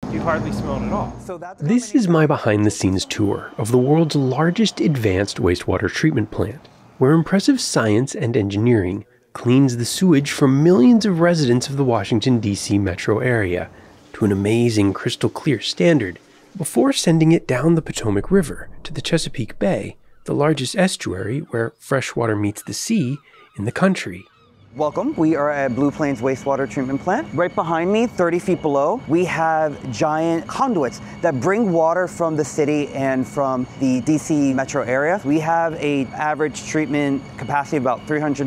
you hardly smell it at all. This is my behind-the-scenes tour of the world's largest advanced wastewater treatment plant, where impressive science and engineering cleans the sewage from millions of residents of the Washington, D.C. metro area to an amazing crystal clear standard before sending it down the Potomac River to the Chesapeake Bay, the largest estuary where fresh water meets the sea in the country. Welcome. We are at Blue Plains Wastewater Treatment Plant. Right behind me, 30 feet below, we have giant conduits that bring water from the city and from the DC metro area. We have an average treatment capacity of about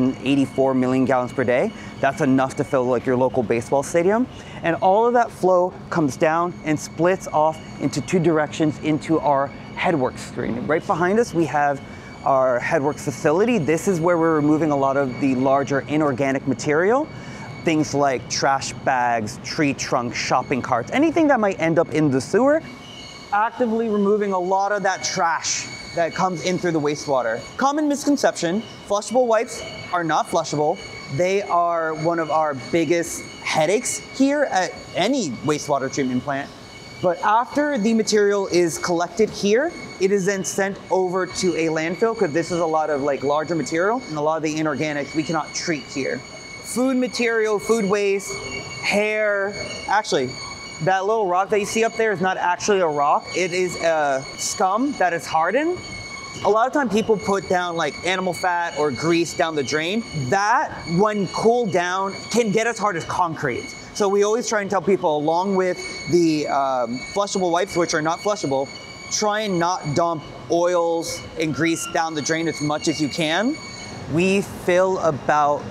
384 million gallons per day. That's enough to fill like your local baseball stadium. And all of that flow comes down and splits off into two directions into our Headworks screen. Right behind us, we have our Headworks facility. This is where we're removing a lot of the larger inorganic material, things like trash bags, tree trunks, shopping carts, anything that might end up in the sewer, actively removing a lot of that trash that comes in through the wastewater. Common misconception, flushable wipes are not flushable. They are one of our biggest headaches here at any wastewater treatment plant. But after the material is collected here, it is then sent over to a landfill because this is a lot of like larger material and a lot of the inorganics we cannot treat here. Food material, food waste, hair. Actually, that little rock that you see up there is not actually a rock. It is a scum that is hardened. A lot of times people put down like animal fat or grease down the drain. That, when cooled down, can get as hard as concrete. So we always try and tell people, along with the flushable wipes, which are not flushable, try and not dump oils and grease down the drain as much as you can. We fill about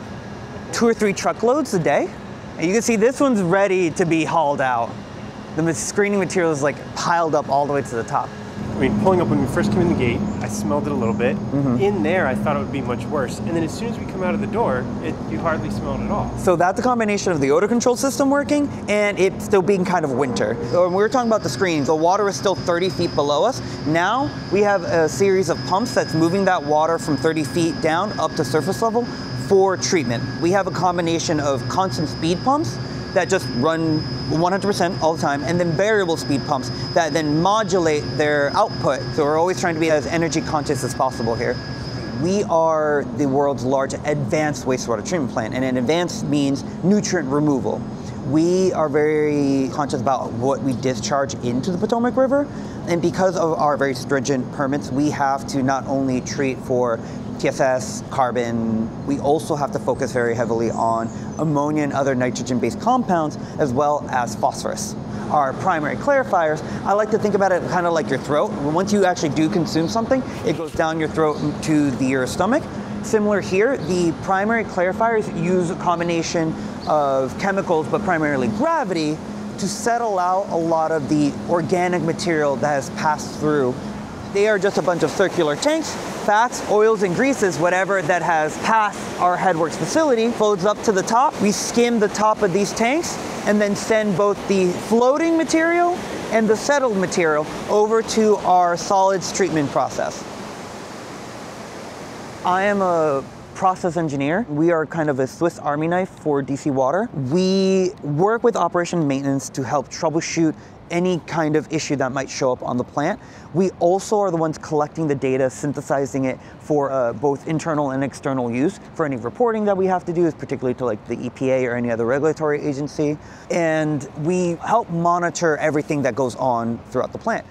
2 or 3 truckloads a day. And you can see this one's ready to be hauled out. The screening material is like piled up all the way to the top. I mean, pulling up when we first came in the gate, I smelled it a little bit. In there, I thought it would be much worse. And then as soon as we come out of the door, you hardly smell it at all. So that's a combination of the odor control system working and it still being kind of winter. When we were talking about the screens, the water is still 30 feet below us. Now we have a series of pumps that's moving that water from 30 feet down up to surface level for treatment. We have a combination of constant speed pumps that just run 100% all the time, and then variable speed pumps that then modulate their output. So we're always trying to be as energy conscious as possible here. We are the world's largest advanced wastewater treatment plant, and an advanced means nutrient removal. We are very conscious about what we discharge into the Potomac River, and because of our very stringent permits, we have to not only treat for TSS, carbon, we also have to focus very heavily on ammonia and other nitrogen-based compounds, as well as phosphorus. Our primary clarifiers, I like to think about it kind of like your throat. Once you actually do consume something, it goes down your throat to your stomach. Similar here, the primary clarifiers use a combination of chemicals, but primarily gravity, to settle out a lot of the organic material that has passed through. They are just a bunch of circular tanks. Fats, oils, and greases, whatever that has passed our Headworks facility, floats up to the top. We skim the top of these tanks and then send both the floating material and the settled material over to our solids treatment process. I am a process engineer. We are kind of a Swiss Army knife for DC Water. We work with operation maintenance to help troubleshoot any kind of issue that might show up on the plant. We also are the ones collecting the data, synthesizing it for both internal and external use for any reporting that we have to do, particularly to like the EPA or any other regulatory agency. And we help monitor everything that goes on throughout the plant.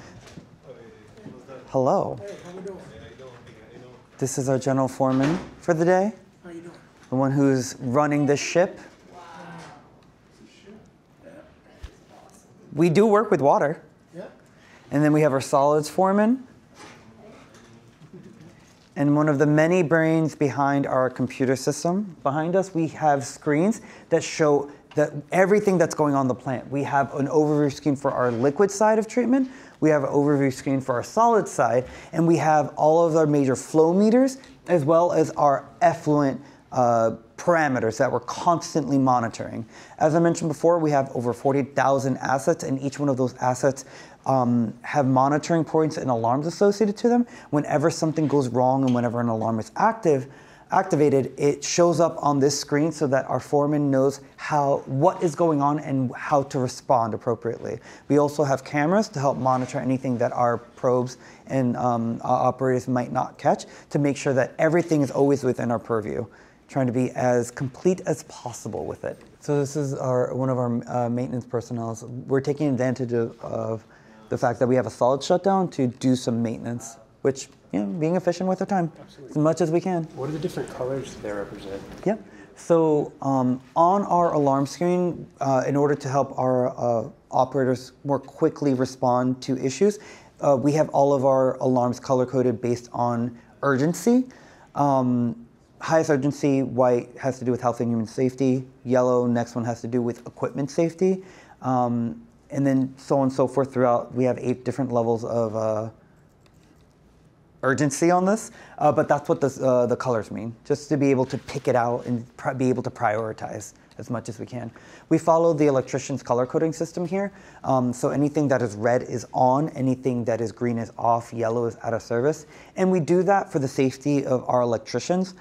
Hello. Hey, how we doing? This is our general foreman for the day. How you doing? The one who's running this ship. We do work with water. Yeah. And then we have our solids foreman. And one of the many brains behind our computer system. Behind us, we have screens that show everything that's going on in the plant. We have an overview screen for our liquid side of treatment. We have an overview screen for our solid side. And we have all of our major flow meters, as well as our effluent parameters that we're constantly monitoring. As I mentioned before, we have over 40,000 assets, and each one of those assets have monitoring points and alarms associated to them. Whenever something goes wrong and whenever an alarm is active, activated, it shows up on this screen so that our foreman knows what is going on and how to respond appropriately. We also have cameras to help monitor anything that our probes and our operators might not catch, to make sure that everything is always within our purview, trying to be as complete as possible with it. So this is one of our maintenance personnel. We're taking advantage of the fact that we have a solid shutdown to do some maintenance, which, being efficient with our time. Absolutely. As much as we can. What are the different colors they represent? Yeah. So on our alarm screen, in order to help our operators more quickly respond to issues, we have all of our alarms color-coded based on urgency. Highest urgency, white, has to do with health and human safety. Yellow, next one has to do with equipment safety. And then so on and so forth throughout. We have 8 different levels of urgency on this, but that's what the colors mean, just to be able to pick it out and be able to prioritize as much as we can. We follow the electrician's color coding system here, so anything that is red is on, anything that is green is off, yellow is out of service, and we do that for the safety of our electricians.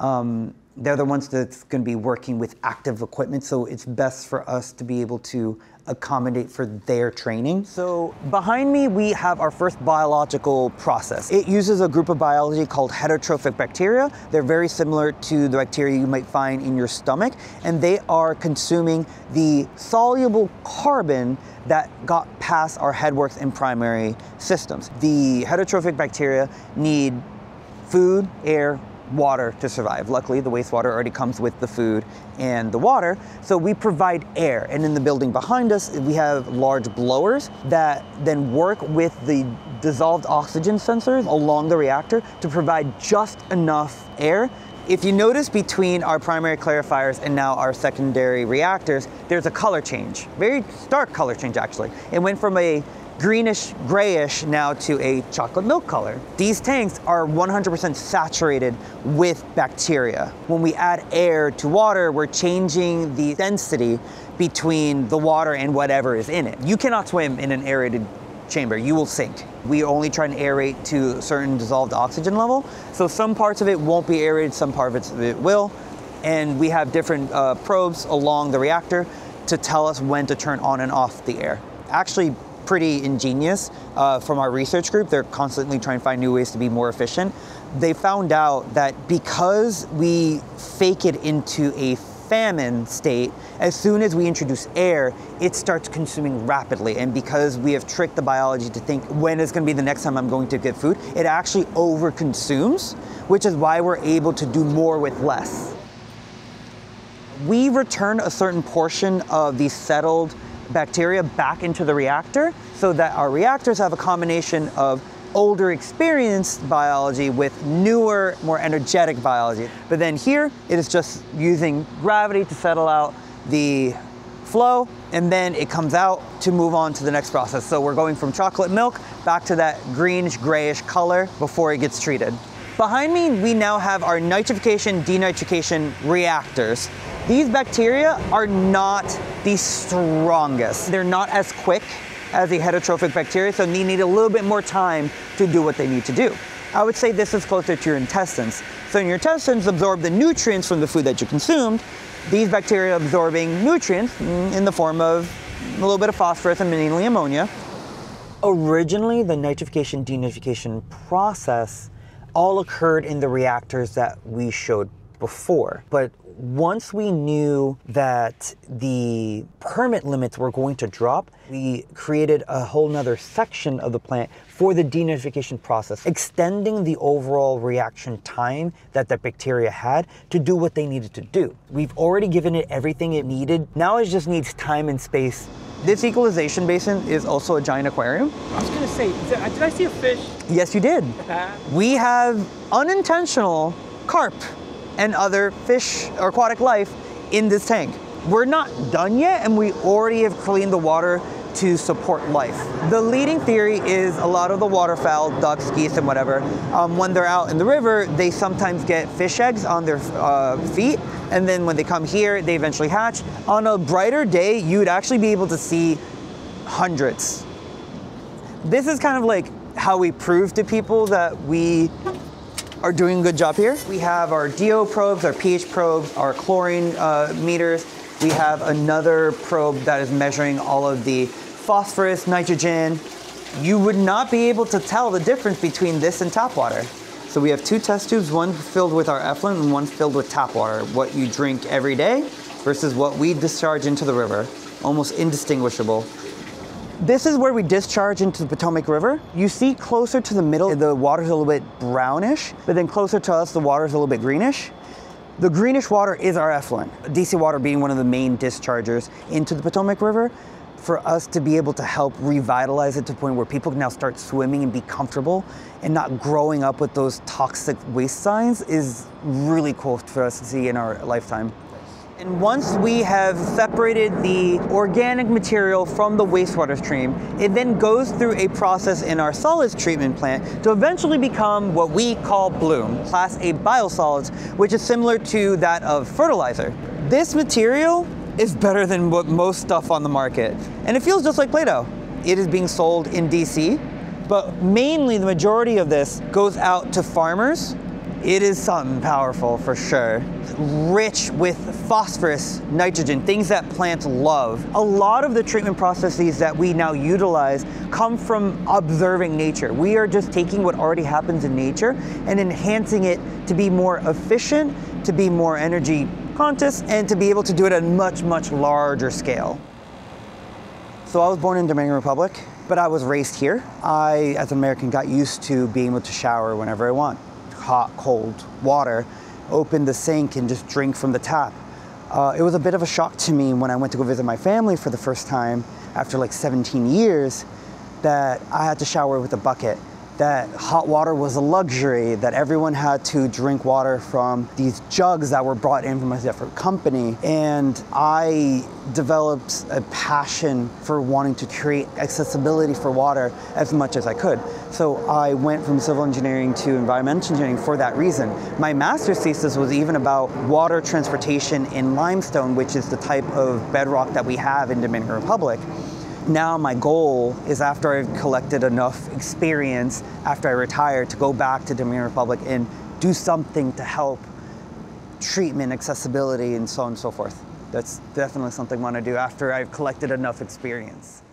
They're the ones that's going to be working with active equipment, so it's best for us to be able to accommodate for their training. So behind me, we have our first biological process. It uses a group of biology called heterotrophic bacteria. They're very similar to the bacteria you might find in your stomach, and they are consuming the soluble carbon that got past our headworks and primary systems. The heterotrophic bacteria need food, air, water to survive. Luckily, the wastewater already comes with the food and the water, so we provide air. And in the building behind us, we have large blowers that then work with the dissolved oxygen sensors along the reactor to provide just enough air. If you notice between our primary clarifiers and now our secondary reactors, there's a color change, very stark color change actually. It went from a greenish, grayish now to a chocolate milk color. These tanks are 100% saturated with bacteria. When we add air to water, we're changing the density between the water and whatever is in it. You cannot swim in an aerated chamber, you will sink. We only try and aerate to a certain dissolved oxygen level, so some parts of it won't be aerated, some parts of it will, and we have different probes along the reactor to tell us when to turn on and off the air. Actually, pretty ingenious from our research group. They're constantly trying to find new ways to be more efficient. They found out that because we fake it into a famine state, as soon as we introduce air, it starts consuming rapidly. And because we have tricked the biology to think when is going to be the next time I'm going to get food, it actually overconsumes, which is why we're able to do more with less. We return a certain portion of the settled bacteria back into the reactor so that our reactors have a combination of older experienced biology with newer, more energetic biology. But then here, it is just using gravity to settle out the flow, and then it comes out to move on to the next process. So we're going from chocolate milk back to that greenish, grayish color before it gets treated. Behind me, we now have our nitrification, denitrification reactors. These bacteria are not the strongest. They're not as quick as the heterotrophic bacteria, so they need a little bit more time to do what they need to do. I would say this is closer to your intestines. So in your intestines absorb the nutrients from the food that you consumed. These bacteria absorbing nutrients in the form of a little bit of phosphorus and mainly ammonia. Originally, the nitrification, denitrification process all occurred in the reactors that we showed before. But once we knew that the permit limits were going to drop, we created a whole nother section of the plant for the denitrification process, extending the overall reaction time that the bacteria had to do what they needed to do. We've already given it everything it needed. Now it just needs time and space. This equalization basin is also a giant aquarium. I was gonna say, did I see a fish? Yes, you did. We have unintentional carp and other fish or aquatic life in this tank. We're not done yet, and we already have cleaned the water to support life. The leading theory is a lot of the waterfowl, ducks, geese, and whatever, when they're out in the river, they sometimes get fish eggs on their feet, and then when they come here, they eventually hatch. On a brighter day, you'd actually be able to see hundreds. This is kind of like how we prove to people that we are doing a good job here. We have our DO probes, our pH probes, our chlorine meters. We have another probe that is measuring all of the phosphorus, nitrogen. You would not be able to tell the difference between this and tap water. So we have 2 test tubes, one filled with our effluent and one filled with tap water, what you drink every day versus what we discharge into the river, almost indistinguishable. This is where we discharge into the Potomac River. You see closer to the middle, the water's a little bit brownish, but then closer to us, the water's a little bit greenish. The greenish water is our effluent. DC water being one of the main dischargers into the Potomac River. For us to be able to help revitalize it to the point where people can now start swimming and be comfortable and not growing up with those toxic waste signs is really cool for us to see in our lifetime. And once we have separated the organic material from the wastewater stream, it then goes through a process in our solids treatment plant to eventually become what we call bloom, Class A biosolids, which is similar to that of fertilizer. This material is better than what most stuff on the market. And it feels just like Play-Doh. It is being sold in DC, but mainly the majority of this goes out to farmers. It is something powerful for sure. Rich with phosphorus, nitrogen, things that plants love. A lot of the treatment processes that we now utilize come from observing nature. We are just taking what already happens in nature and enhancing it to be more efficient, to be more energy conscious, and to be able to do it at a much, much larger scale. So I was born in Dominican Republic, but I was raised here. I, as an American, got used to being able to shower whenever I want. Hot, cold water, open the sink and just drink from the tap. It was a bit of a shock to me when I went to go visit my family for the first time after like 17 years that I had to shower with a bucket, that hot water was a luxury, that everyone had to drink water from these jugs that were brought in from a different company. And I developed a passion for wanting to create accessibility for water as much as I could. So I went from civil engineering to environmental engineering for that reason. My master's thesis was even about water transportation in limestone, which is the type of bedrock that we have in Dominican Republic. Now my goal is, after I've collected enough experience, after I retire, to go back to Dominican Republic and do something to help treatment, accessibility, and so on and so forth. That's definitely something I want to do after I've collected enough experience.